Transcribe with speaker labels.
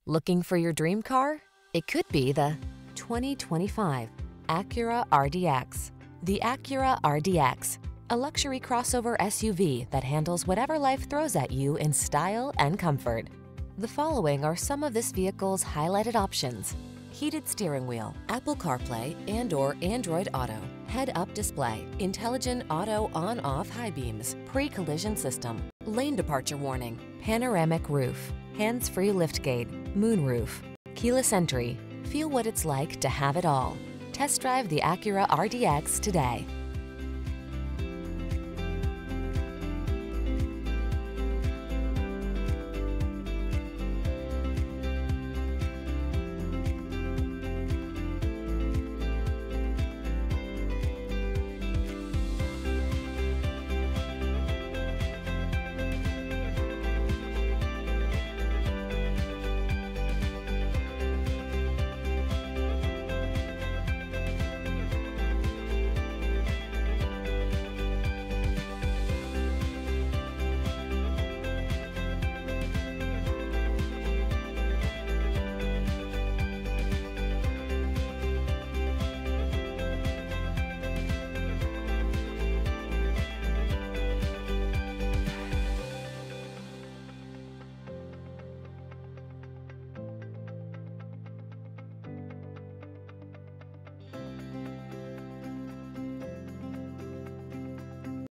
Speaker 1: Looking for your dream car? It could be the 2025 Acura RDX. The Acura RDX, a luxury crossover SUV that handles whatever life throws at you in style and comfort. The following are some of this vehicle's highlighted options: heated steering wheel, Apple CarPlay and/or Android Auto, head-up display, intelligent auto on-off high beams, pre-collision system, lane departure warning, panoramic roof, hands-free liftgate, moonroof, keyless entry. Feel what it's like to have it all. Test drive the Acura RDX today.